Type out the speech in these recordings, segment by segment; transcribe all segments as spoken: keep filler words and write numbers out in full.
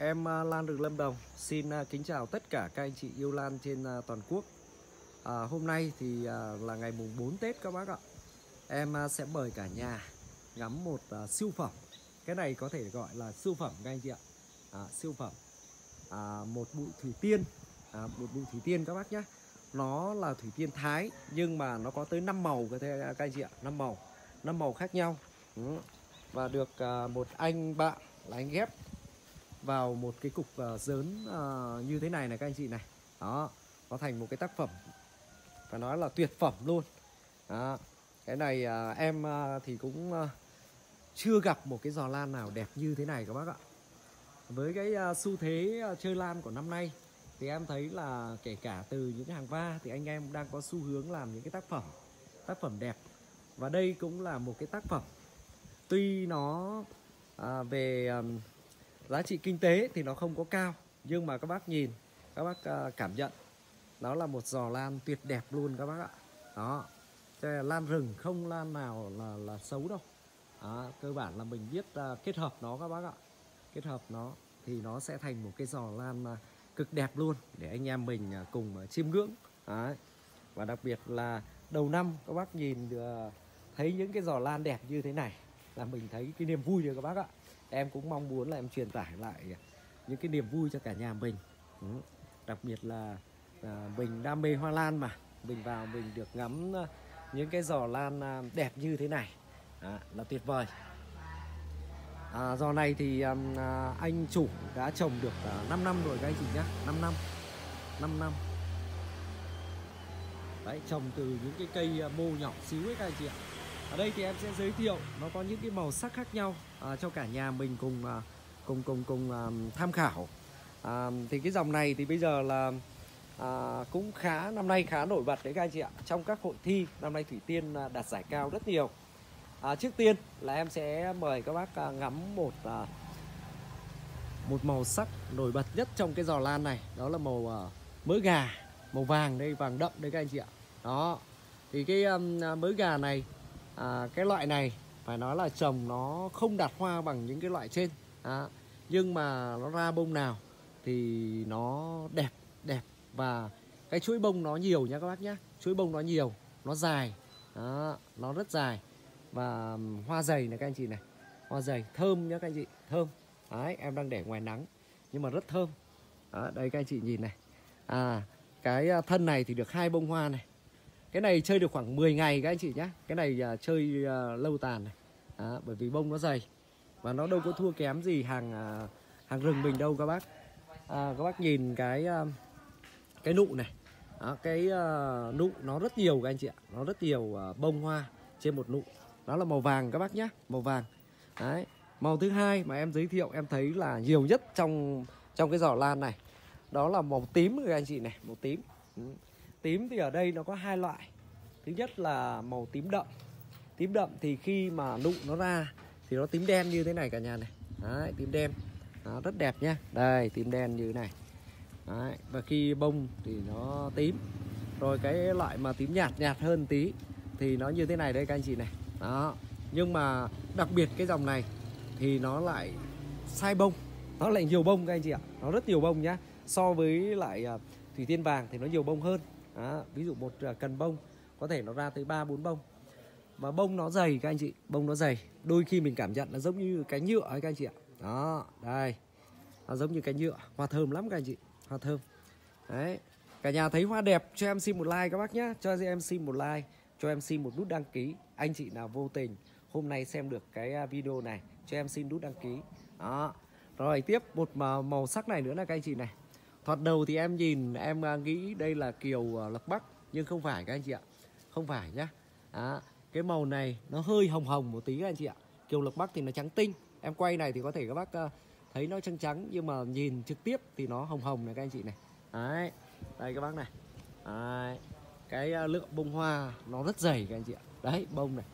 Em à, Lan Rừng Lâm Đồng xin à, kính chào tất cả các anh chị yêu lan trên à, toàn quốc. à, Hôm nay thì à, là ngày mùng bốn Tết các bác ạ. Em à, sẽ mời cả nhà ngắm một à, siêu phẩm. Cái này có thể gọi là siêu phẩm các anh chị ạ. à, Siêu phẩm à, một bụi thủy tiên, à, một bụi thủy tiên các bác nhé. Nó là thủy tiên Thái nhưng mà nó có tới năm màu các anh chị ạ. năm màu, năm màu khác nhau. ừ. Và được à, một anh bạn là anh ghép vào một cái cục uh, dớn uh, như thế này này các anh chị này. Đó, nó thành một cái tác phẩm phải nói là tuyệt phẩm luôn. Đó. Cái này uh, em uh, thì cũng uh, chưa gặp một cái giò lan nào đẹp như thế này các bác ạ. Với cái uh, xu thế uh, chơi lan của năm nay thì em thấy là kể cả từ những cái hàng va thì anh em đang có xu hướng làm những cái tác phẩm tác phẩm đẹp. Và đây cũng là một cái tác phẩm tuy nó uh, về um, giá trị kinh tế thì nó không có cao, nhưng mà các bác nhìn, các bác uh, cảm nhận nó là một giò lan tuyệt đẹp luôn các bác ạ. Đó, cái lan rừng không lan nào là, là xấu đâu. Đó, cơ bản là mình biết uh, kết hợp nó các bác ạ. Kết hợp nó thì nó sẽ thành một cái giò lan uh, cực đẹp luôn để anh em mình uh, cùng uh, chiêm ngưỡng. Đấy. Và đặc biệt là đầu năm các bác nhìn uh, thấy những cái giò lan đẹp như thế này là mình thấy cái niềm vui rồi các bác ạ. Em cũng mong muốn là em truyền tải lại những cái niềm vui cho cả nhà mình. ừ. Đặc biệt là à, mình đam mê hoa lan mà mình vào mình được ngắm những cái giò lan đẹp như thế này. Đó, là tuyệt vời. à, Giò này thì à, anh chủ đã trồng được à, năm năm rồi các anh chị nhé. năm năm năm năm Đấy, trồng từ những cái cây mô nhỏ xíu ấy các anh chị ạ. Ở đây thì em sẽ giới thiệu nó có những cái màu sắc khác nhau à, cho cả nhà mình cùng à, cùng cùng cùng à, tham khảo. à, Thì cái dòng này thì bây giờ là à, cũng khá, năm nay khá nổi bật đấy các anh chị ạ. Trong các hội thi năm nay thủy tiên đạt giải cao rất nhiều. à, Trước tiên là em sẽ mời các bác à, ngắm một à, một màu sắc nổi bật nhất trong cái giò lan này. Đó là màu à, mỡ gà, màu vàng đây, vàng đậm đây các anh chị ạ. Đó, thì cái um, mỡ gà này, à, cái loại này phải nói là trồng nó không đạt hoa bằng những cái loại trên. à, Nhưng mà nó ra bông nào thì nó đẹp, đẹp. Và cái chuỗi bông nó nhiều nha các bác nhé. Chuỗi bông nó nhiều, nó dài. Đó, nó rất dài. Và hoa dày này các anh chị này. Hoa dày, thơm nhá các anh chị, thơm. Đấy, em đang để ngoài nắng nhưng mà rất thơm. Đó, đây các anh chị nhìn này. À, cái thân này thì được hai bông hoa này. Cái này chơi được khoảng mười ngày các anh chị nhé. Cái này uh, chơi uh, lâu tàn này. Đó, bởi vì bông nó dày và nó đâu có thua kém gì hàng uh, hàng rừng mình đâu các bác. à, Các bác nhìn cái uh, cái nụ này. Đó, cái uh, nụ nó rất nhiều các anh chị ạ. Nó rất nhiều uh, bông hoa trên một nụ. Đó là màu vàng các bác nhé, màu vàng. Đấy. Màu thứ hai mà em giới thiệu em thấy là nhiều nhất trong trong cái giò lan này, đó là màu tím các anh chị này, màu tím. ừ. Tím thì ở đây nó có hai loại. Thứ nhất là màu tím đậm. Tím đậm thì khi mà nụ nó ra thì nó tím đen như thế này cả nhà này. Đấy, tím đen. Đó, rất đẹp nhá. Đây, tím đen như thế này. Đấy, và khi bông thì nó tím. Rồi cái loại mà tím nhạt nhạt hơn tí thì nó như thế này đây các anh chị này. Đó. Nhưng mà đặc biệt cái dòng này thì nó lại sai bông. Nó lại nhiều bông các anh chị ạ. Nó rất nhiều bông nhá. So với lại uh, thủy tiên vàng thì nó nhiều bông hơn. Đó. Ví dụ một uh, cần bông có thể nó ra tới ba bốn bông. Và bông nó dày các anh chị. Bông nó dày. Đôi khi mình cảm nhận nó giống như cái nhựa ấy các anh chị ạ. Đó, đây. Nó giống như cái nhựa. Hoa thơm lắm các anh chị. Hoa thơm. Đấy. Cả nhà thấy hoa đẹp cho em xin một like các bác nhé. Cho em xin một like, cho em xin một nút đăng ký. Anh chị nào vô tình hôm nay xem được cái video này cho em xin nút đăng ký. Đó. Rồi tiếp một màu, màu sắc này nữa là các anh chị này. Thoạt đầu thì em nhìn em nghĩ đây là kiều lộc bắc, nhưng không phải các anh chị ạ. Không phải nhá. Đó. Cái màu này nó hơi hồng hồng một tí các anh chị ạ. Kiều lộc bắc thì nó trắng tinh. Em quay này thì có thể các bác thấy nó trắng trắng, nhưng mà nhìn trực tiếp thì nó hồng hồng này các anh chị này. Đấy. Đây các bác này. Đấy. Cái lượng bông hoa nó rất dày các anh chị ạ. Đấy, bông này.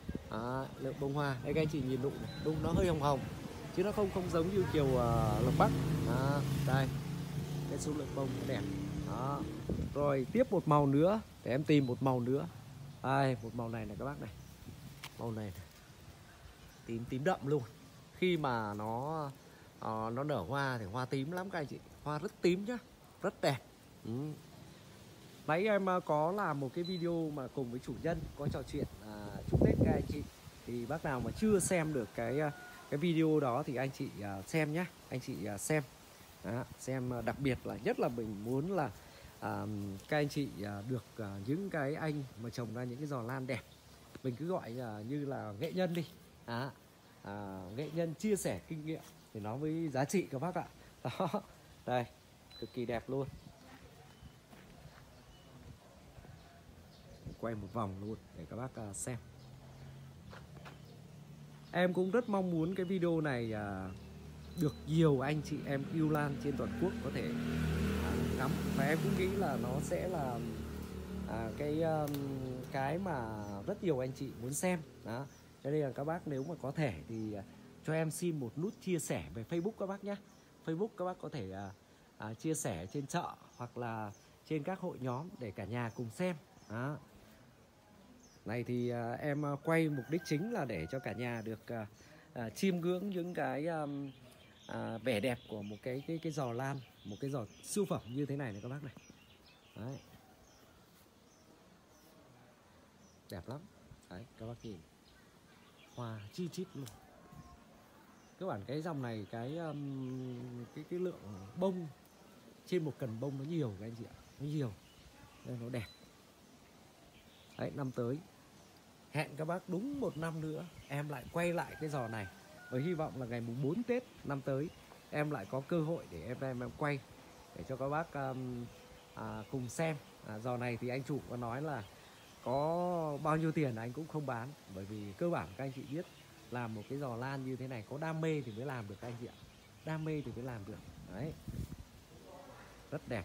Đó, lượng bông hoa. Đây các anh chị nhìn nụ này. Nụ nó hơi hồng hồng chứ nó không không giống như kiều uh, lộc bắc. Đó, đây. Cái số lượng bông nó đẹp. Đó. Rồi tiếp một màu nữa. Để em tìm một màu nữa. Đây, một màu này này các bác này. Màu này, này. Tím tím đậm luôn. Khi mà nó Ờ, nó nở hoa thì hoa tím lắm các anh chị, hoa rất tím nhá, rất đẹp. Ừ. Nãy em à, có làm một cái video mà cùng với chủ nhân có trò chuyện à, chúc Tết các anh chị. Thì bác nào mà chưa xem được cái à, cái video đó thì anh chị à, xem nhé, anh chị à, xem. Đó, xem à, đặc biệt là nhất là mình muốn là à, các anh chị à, được à, những cái anh mà trồng ra những cái giò lan đẹp. Mình cứ gọi là như là nghệ nhân đi. Đó, à, nghệ nhân chia sẻ kinh nghiệm thì nó mới giá trị các bác ạ. Đó, đây, cực kỳ đẹp luôn. Quay một vòng luôn để các bác uh, xem. Em cũng rất mong muốn cái video này uh, được nhiều anh chị em yêu lan trên toàn quốc có thể uh, ngắm. Và em cũng nghĩ là nó sẽ là uh, cái um, cái mà rất nhiều anh chị muốn xem. Đó. Cho nên là các bác nếu mà có thể thì uh, cho em xin một nút chia sẻ về Facebook các bác nhé. Facebook các bác có thể uh, uh, chia sẻ trên chợ hoặc là trên các hội nhóm để cả nhà cùng xem. Đó. Này thì à, em à, quay mục đích chính là để cho cả nhà được à, à, chiêm ngưỡng những cái à, à, vẻ đẹp của một cái cái cái giò lan, một cái giò siêu phẩm như thế này này các bác này. Đấy. Đẹp lắm. Đấy, các bác nhìn. Hoa chi chít luôn. Các bạn cái dòng này cái um, cái cái lượng bông trên một cần bông nó nhiều các anh chị ạ, nó nhiều. Nên nó đẹp. Đấy, năm tới hẹn các bác đúng một năm nữa em lại quay lại cái giò này, và hy vọng là ngày mùng bốn Tết năm tới em lại có cơ hội để em em, em quay để cho các bác um, à, cùng xem. À, giò này thì anh chủ có nói là có bao nhiêu tiền anh cũng không bán, bởi vì cơ bản các anh chị biết làm một cái giò lan như thế này có đam mê thì mới làm được các anh chị ạ, đam mê thì mới làm được. Đấy, rất đẹp.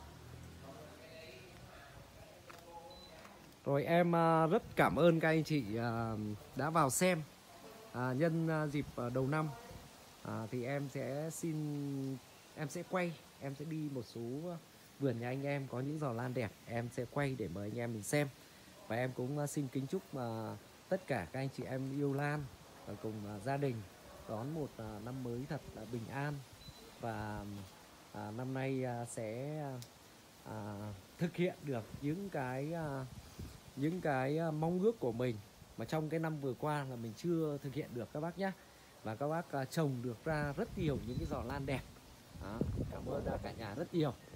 Rồi em rất cảm ơn các anh chị đã vào xem. À, nhân dịp đầu năm à, thì em sẽ xin em sẽ quay, em sẽ đi một số vườn nhà anh em có những giò lan đẹp, em sẽ quay để mời anh em mình xem. Và em cũng xin kính chúc tất cả các anh chị em yêu lan và cùng gia đình đón một năm mới thật là bình an, và à, năm nay sẽ à, thực hiện được những cái à, những cái mong ước của mình mà trong cái năm vừa qua là mình chưa thực hiện được các bác nhé. Và các bác trồng được ra rất nhiều những cái giò lan đẹp. Đó, cảm ơn cả nhà rất nhiều.